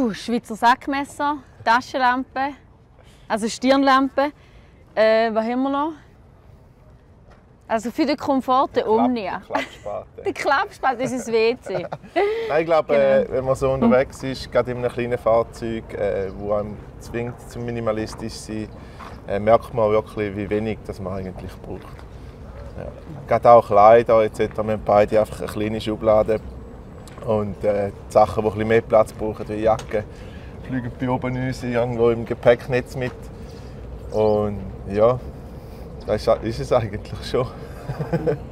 Schweizer Sackmesser, Taschenlampe, also Stirnlampe. Was haben wir noch? Also für den Komfort der Omnia. Der Klappspaten ist das WC. Nein, ich glaube, Genau. wenn man so unterwegs ist, gerade in einem kleinen Fahrzeug, das einem zwingt, zum minimalistisch zu sein, merkt man wirklich, wie wenig das man eigentlich braucht. Ja. Gerade auch Kleider etc. Wir haben beide einfach eine kleine Schublade. Und die Sachen, die ein bisschen mehr Platz brauchen, wie Jacken, fliegen bei oben uns irgendwo im Gepäcknetz mit. Und ja, das ist es eigentlich schon.